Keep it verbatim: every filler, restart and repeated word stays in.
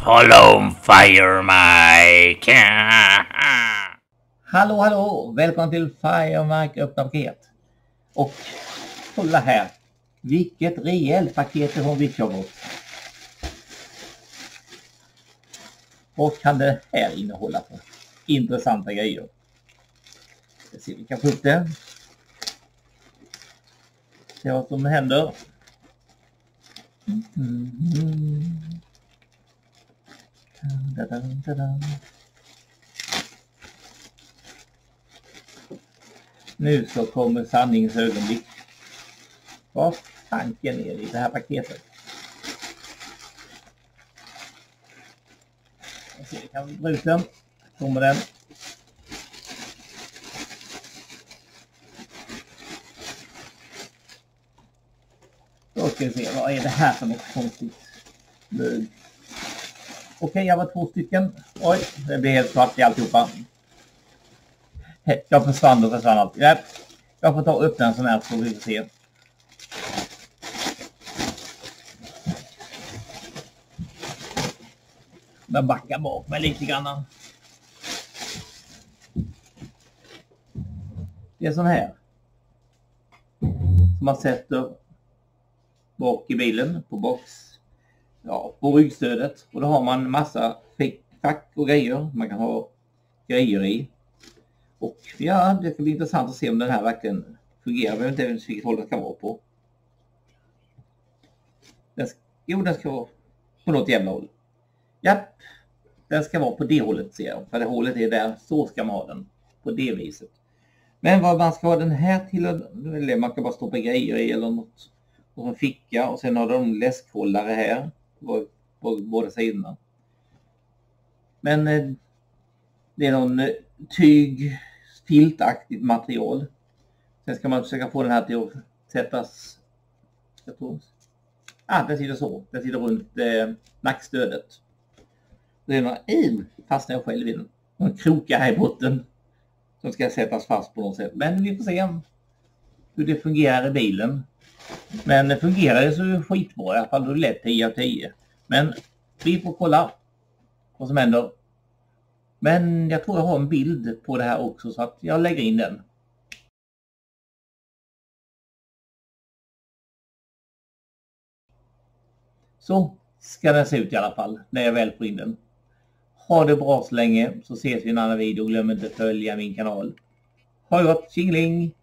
Follow Fire Mike. Hallå hallå, välkommen till Fire Mike öppna paket. Och kolla här, vilket rejält paket det har vi fått. Vad kan det här innehålla för intressanta grejer? Vi ser, vi kan få upp det. Se vad som händer. Mm. Da, da, da, da. Nu så kommer sanningens ögonblick. Vad tanken är i det här paketet? Jag ser, kan vi dra ut den. Kommer den. Då ska vi se, vad är det här för något konstigt? Okej, okay, jag var två stycken. Oj, det blir helt svart i alltihopa. Jag försvann och försvann allt. Jag får ta upp den sån här så vi får se. Jag backar bak mig lite grann. Det är sån här. Som man sätter bak i bilen på box. Ja, på ryggstödet. Och då har man massa fack och grejer. Man kan ha grejer i. Och ja, det ska bli intressant att se om den här verkligen fungerar. Jag vet inte vilket håll den ska vara på. Den ska, jo, den ska vara på något jävla håll. Japp, den ska vara på det hållet ser jag. För det hållet är där, så ska man ha den. På det viset. Men vad man ska ha den här till, eller man kan bara stoppa grejer i eller något. Och en ficka och sen har de läskhållare här. På, på båda sidorna. Men eh, det är någon eh, tyg, filtaktigt material. Sen ska man försöka få den här till att sättas. Jag tror. Ah, den sitter så. Den sitter runt eh, nackstödet. Det är några in fastnar jag själv i den. Någon krokar här i botten. Som ska sättas fast på något sätt. Men vi får se hur det fungerar i bilen. Men det fungerar så skitbra i alla fall. Då är det lätt tio av tio. Men vi får kolla vad som händer. Men jag tror jag har en bild på det här också så att jag lägger in den. Så ska den se ut i alla fall när jag väl får in den. Ha det bra så länge så ses vi i en annan video. Glöm inte att följa min kanal. Ha det gott, tjingeling!